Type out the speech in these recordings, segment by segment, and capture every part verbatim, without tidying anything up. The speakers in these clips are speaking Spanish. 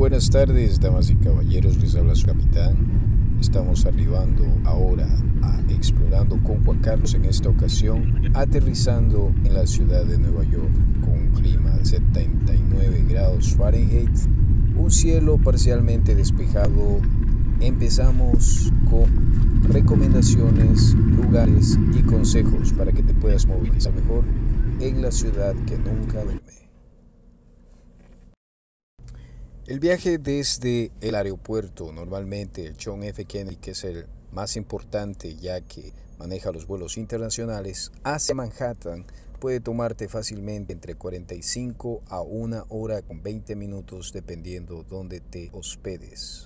Buenas tardes, damas y caballeros, les habla su capitán. Estamos arribando ahora a Explorando con Juan Carlos, en esta ocasión aterrizando en la ciudad de Nueva York con un clima de setenta y nueve grados Fahrenheit, un cielo parcialmente despejado. Empezamos con recomendaciones, lugares y consejos para que te puedas movilizar mejor en la ciudad que nunca duerme. El viaje desde el aeropuerto, normalmente el John F. Kennedy, que es el más importante ya que maneja los vuelos internacionales, hacia Manhattan, puede tomarte fácilmente entre cuarenta y cinco a una hora con veinte minutos dependiendo dónde te hospedes.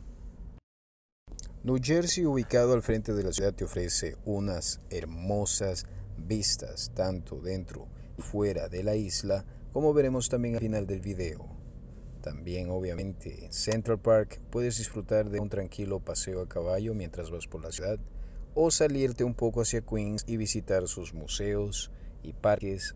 New Jersey, ubicado al frente de la ciudad, te ofrece unas hermosas vistas tanto dentro y fuera de la isla, como veremos también al final del video. También, obviamente, en Central Park puedes disfrutar de un tranquilo paseo a caballo mientras vas por la ciudad, o salirte un poco hacia Queens y visitar sus museos y parques,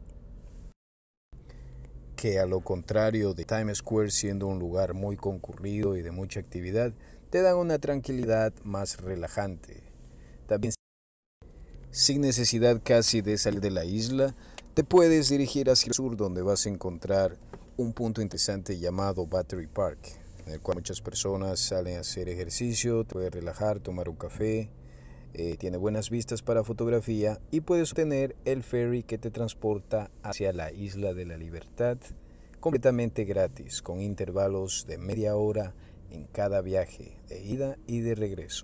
que a lo contrario de Times Square, siendo un lugar muy concurrido y de mucha actividad, te dan una tranquilidad más relajante. También, sin necesidad casi de salir de la isla, te puedes dirigir hacia el sur, donde vas a encontrar un punto interesante llamado Battery Park, en el cual muchas personas salen a hacer ejercicio, te puedes relajar, tomar un café, eh, tiene buenas vistas para fotografía y puedes obtener el ferry que te transporta hacia la Isla de la Libertad completamente gratis, con intervalos de media hora en cada viaje de ida y de regreso.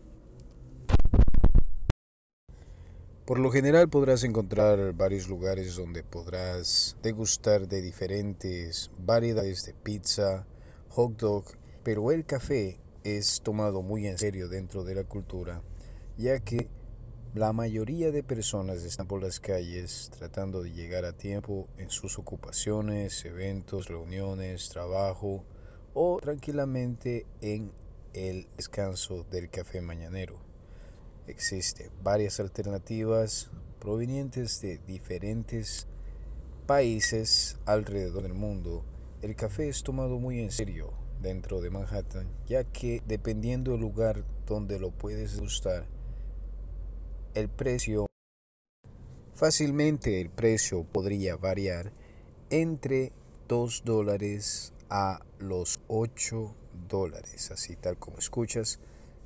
Por lo general podrás encontrar varios lugares donde podrás degustar de diferentes variedades de pizza, hot dog, pero el café es tomado muy en serio dentro de la cultura, ya que la mayoría de personas están por las calles tratando de llegar a tiempo en sus ocupaciones, eventos, reuniones, trabajo o tranquilamente en el descanso del café mañanero. Existen varias alternativas provenientes de diferentes países alrededor del mundo. El café es tomado muy en serio dentro de Manhattan, ya que dependiendo del lugar donde lo puedes degustar, el precio, fácilmente el precio podría variar entre dos dólares a los ocho dólares, así tal como escuchas.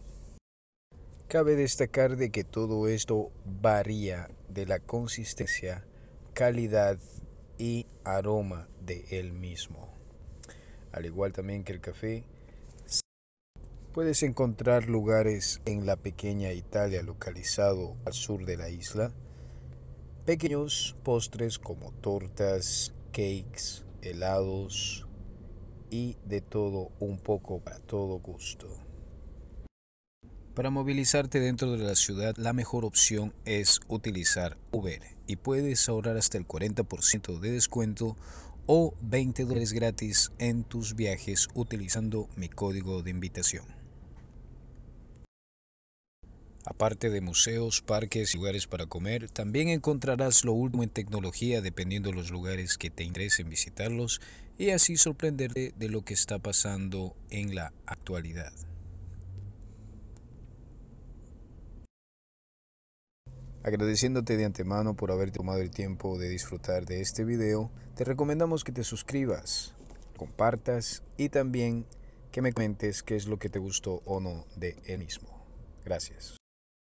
Cabe destacar de que todo esto varía de la consistencia, calidad y aroma de él mismo. Al igual también que el café, puedes encontrar lugares en la pequeña Italia localizado al sur de la isla, pequeños postres como tortas, cakes, helados y de todo un poco para todo gusto. Para movilizarte dentro de la ciudad, la mejor opción es utilizar Uber y puedes ahorrar hasta el cuarenta por ciento de descuento o veinte dólares gratis en tus viajes utilizando mi código de invitación. Aparte de museos, parques y lugares para comer, también encontrarás lo último en tecnología dependiendo de los lugares que te interesen visitarlos y así sorprenderte de lo que está pasando en la actualidad. Agradeciéndote de antemano por haber tomado el tiempo de disfrutar de este video, te recomendamos que te suscribas, compartas y también que me comentes qué es lo que te gustó o no de él mismo. Gracias.